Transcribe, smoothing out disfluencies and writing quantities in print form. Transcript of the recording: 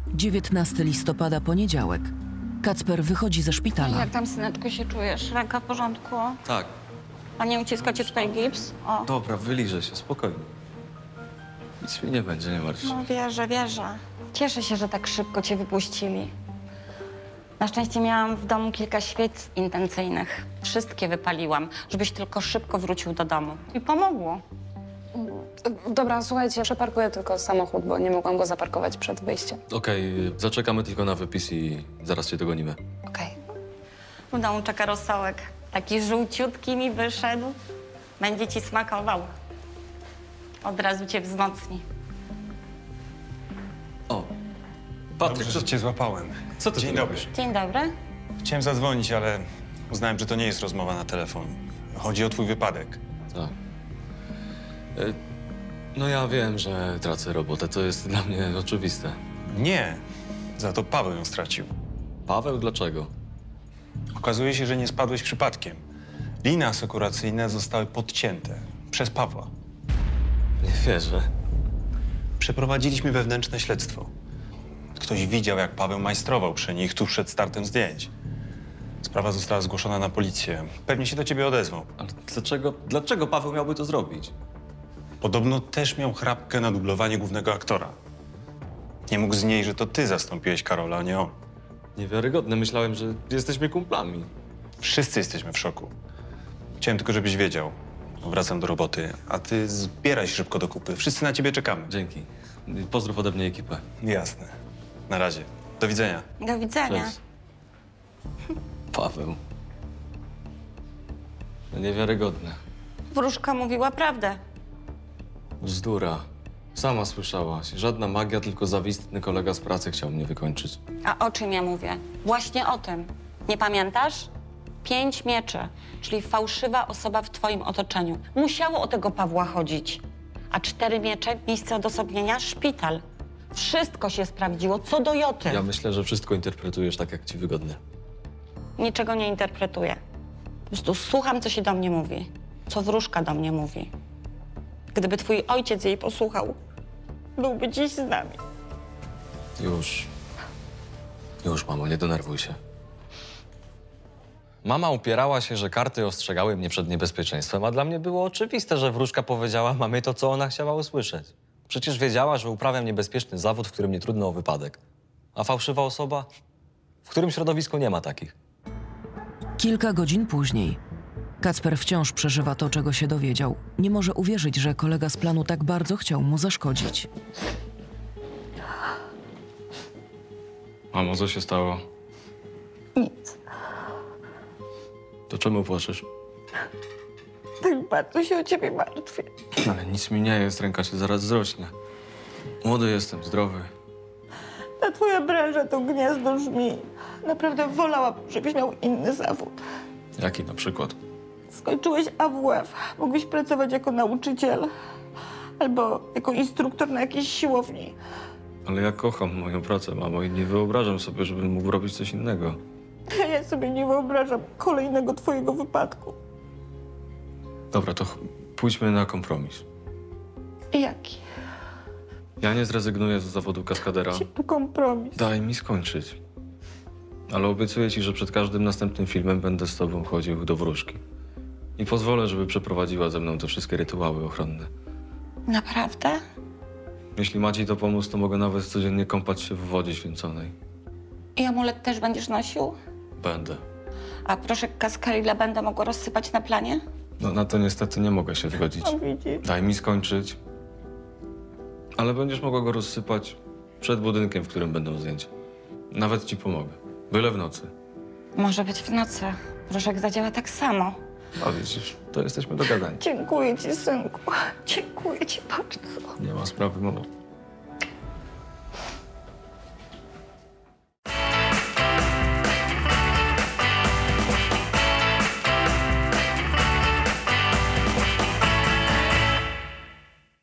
19 listopada, poniedziałek. Kacper wychodzi ze szpitala. Jak tam, syneczku, się czujesz? Ręka w porządku? Tak. A nie uciska cię tutaj gips? O. Dobra, wyliżę się, spokojnie. Nic mi nie będzie, nie martw się. No wierzę. Cieszę się, że tak szybko cię wypuścili. Na szczęście miałam w domu kilka świec intencyjnych. Wszystkie wypaliłam, żebyś tylko szybko wrócił do domu. I pomogło. Dobra, słuchajcie, przeparkuję tylko samochód, bo nie mogłam go zaparkować przed wyjściem. Okej, zaczekamy tylko na wypis i zaraz cię dogonimy. Okej. W domu czeka rosołek. Taki żółciutki mi wyszedł. Będzie ci smakował. Od razu cię wzmocni. O, Patryk, Dobrze, że cię złapałem. co ty Dzień tu dobry. robisz? Dzień dobry. Chciałem zadzwonić, ale uznałem, że to nie jest rozmowa na telefon. Chodzi o twój wypadek. Tak. No ja wiem, że tracę robotę, to jest dla mnie oczywiste. Nie, za to Paweł ją stracił. Paweł, dlaczego? Okazuje się, że nie spadłeś przypadkiem. Liny asekuracyjne zostały podcięte przez Pawła. Nie wierzę. Przeprowadziliśmy wewnętrzne śledztwo. Ktoś widział, jak Paweł majstrował przy nich tuż przed startem zdjęć. Sprawa została zgłoszona na policję. Pewnie się do ciebie odezwą. Ale dlaczego Paweł miałby to zrobić? Podobno też miał chrapkę na dublowanie głównego aktora. Nie mógł z niej, że to ty zastąpiłeś Karola, a nie on. Niewiarygodne, myślałem, że jesteśmy kumplami. Wszyscy jesteśmy w szoku. Chciałem tylko, żebyś wiedział. Wracam do roboty, a ty zbieraj się szybko do kupy. Wszyscy na ciebie czekamy. Dzięki. Pozdrów ode mnie ekipę. Jasne. Na razie. Do widzenia. Do widzenia. Cześć. Paweł. No niewiarygodne. Wróżka mówiła prawdę. Bzdura. Sama słyszałaś. Żadna magia, tylko zawistny kolega z pracy chciał mnie wykończyć. A o czym ja mówię? Właśnie o tym. Nie pamiętasz? 5 mieczy, czyli fałszywa osoba w twoim otoczeniu. Musiało o tego Pawła chodzić. A 4 miecze, miejsce odosobnienia, szpital. Wszystko się sprawdziło, co do joty. Ja myślę, że wszystko interpretujesz tak, jak ci wygodnie. Niczego nie interpretuję. Po prostu słucham, co się do mnie mówi. Co wróżka do mnie mówi. Gdyby twój ojciec jej posłuchał, byłby dziś z nami. Już, mamo, nie denerwuj się. Mama upierała się, że karty ostrzegały mnie przed niebezpieczeństwem, a dla mnie było oczywiste, że wróżka powiedziała mamie to, co ona chciała usłyszeć. Przecież wiedziała, że uprawiam niebezpieczny zawód, w którym nie trudno o wypadek. A fałszywa osoba? W którym środowisku nie ma takich. Kilka godzin później. Kacper wciąż przeżywa to, czego się dowiedział. Nie może uwierzyć, że kolega z planu tak bardzo chciał mu zaszkodzić. Mamo, co się stało? Nic. To czemu płaczesz? Tak bardzo się o ciebie martwię. Ale nic mi nie jest, ręka się zaraz zrośnie. Młody jestem, zdrowy. Ta twoja branża to gniazdo żmi. Naprawdę wolałabym, żebyś miał inny zawód. Jaki na przykład? Skończyłeś AWF. Mógłbyś pracować jako nauczyciel albo jako instruktor na jakiejś siłowni. Ale ja kocham moją pracę, mamo, i nie wyobrażam sobie, żebym mógł robić coś innego. A ja sobie nie wyobrażam kolejnego twojego wypadku. Dobra, to pójdźmy na kompromis. Jaki? Ja nie zrezygnuję z zawodu kaskadera. To kompromis. Daj mi skończyć. Ale obiecuję ci, że przed każdym następnym filmem będę z tobą chodził do wróżki. I pozwolę, żeby przeprowadziła ze mną te wszystkie rytuały ochronne. Naprawdę? Jeśli ma ci to pomóc, to mogę nawet codziennie kąpać się w wodzie święconej. I amulet też będziesz nosił? Będę. A proszek Kaskarilla będę mogła rozsypać na planie? No na to niestety nie mogę się zgodzić. No widzisz. Daj mi skończyć. Ale będziesz mogła go rozsypać przed budynkiem, w którym będą zdjęcia. Nawet ci pomogę. Byle w nocy. Może być w nocy. Proszek zadziała tak samo. A widzisz, to jesteśmy dogadani. Dziękuję ci, synku. Dziękuję ci bardzo. Nie ma sprawy, mamo.